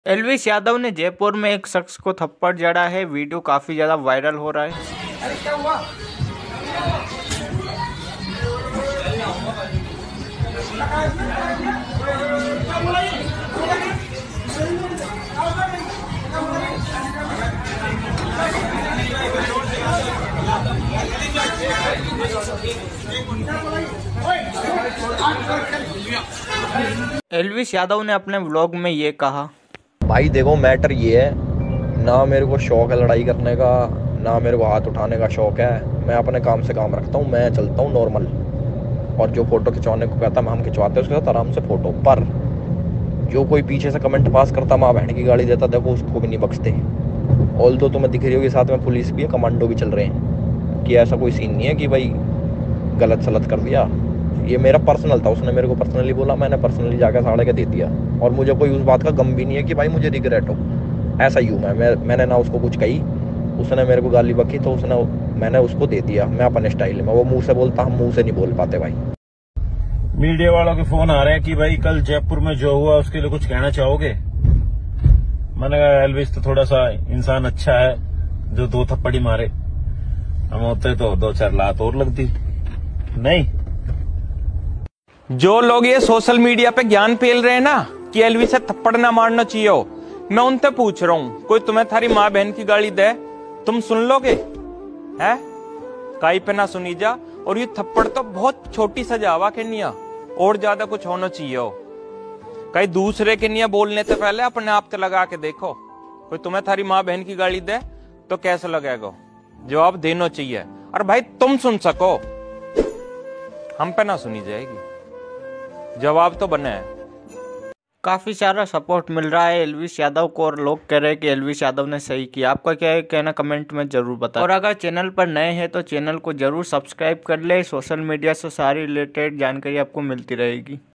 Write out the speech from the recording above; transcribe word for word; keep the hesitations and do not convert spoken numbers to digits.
Elvis Yadav ने जयपुर में एक शख्स को थप्पड़ जड़ा है। वीडियो काफी ज्यादा वायरल हो रहा है। अरे क्या हुआ? एल्विस यादव ने अपने व्लॉग में ये कहा, भाई देखो मैटर ये है, ना मेरे को शौक है लड़ाई करने का, ना मेरे को हाथ उठाने का शौक है। मैं अपने काम से काम रखता हूँ, मैं चलता हूँ नॉर्मल। और जो फोटो खिंचवाने को कहता मैं हम खिंचवाते हैं उसके साथ आराम से फोटो। पर जो कोई पीछे से कमेंट पास करता माँ बहन की गाड़ी देता, देखो उसको भी नहीं बख्शते। ऑल दो तुम्हें दिख रही होगी साथ में पुलिस भी है, कमांडो भी चल रहे हैं, कि ऐसा कोई सीन नहीं है कि भाई गलत सलत कर दिया। ये मेरा पर्सनल था, उसने मेरे को पर्सनली बोला, मैंने पर्सनली जाकर साड़े के दे दिया। और मुझे कोई उस बात का गम भी नहीं है कि भाई मुझे रिग्रेट हो। ऐसा ही हूँ मैं, मैं मैंने ना उसको कुछ कही, उसने मेरे को गाली बकी तो उसने मैंने उसको दे दिया। मैं अपने स्टाइल में, वो मुंह से बोलता, हम मुंह से नहीं बोल पाते भाई। मीडिया वालों के फोन आ रहे हैं कि भाई कल जयपुर में जो हुआ उसके लिए कुछ कहना चाहोगे? मैंने कहा एल्विस तो थोड़ा सा इंसान अच्छा है जो दो थप्पड़ी मारे, हम होते तो दो चार लात और लगती। नहीं, जो लोग ये सोशल मीडिया पे ज्ञान फैल रहे हैं ना कि एल्विस से थप्पड़ ना मारना चाहिए हो, मैं उनसे पूछ रहा हूँ, कोई तुम्हें थारी माँ बहन की गाली दे, तुम सुन लोगे? है काई पे ना सुनी जा। और ये थप्पड़ तो बहुत छोटी सजावा के निया, और ज्यादा कुछ होना चाहिए हो। कहीं दूसरे के निया बोलने से पहले अपने आप से लगा के देखो। कोई तुम्हें थारी माँ बहन की गाली दे तो कैसा लगेगा? जवाब देना चाहिए। और भाई तुम सुन सको, हम पे ना सुनी जाएगी। जवाब तो बने है। काफी सारा सपोर्ट मिल रहा है एल्विस यादव को और लोग कह रहे हैं कि एल्विस यादव ने सही किया। आपका क्या है कहना, कमेंट में जरूर बताएं। और अगर चैनल पर नए हैं तो चैनल को जरूर सब्सक्राइब कर ले। सोशल मीडिया से सारी रिलेटेड जानकारी आपको मिलती रहेगी।